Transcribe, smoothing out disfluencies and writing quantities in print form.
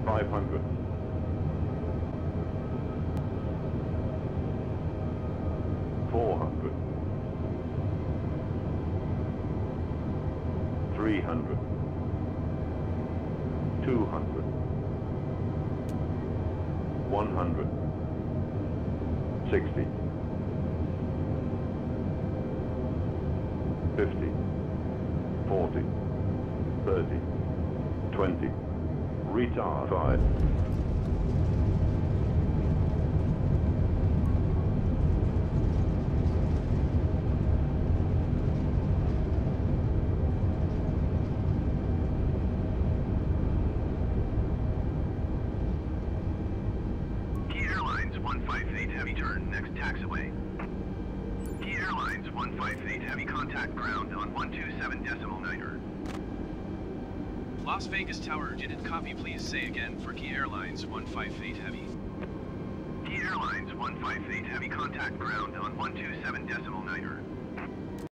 500. 400. 300. 200. 100. 60. 50. 40. 30. 20. Retard 5. Key Airlines 158 Heavy turn, next taxiway. Key Airlines 158 Heavy contact ground on 127.9er. Las Vegas Tower, didn't copy, please say again for Key Airlines 158 Heavy. Key Airlines 158 Heavy contact ground on 127.9er.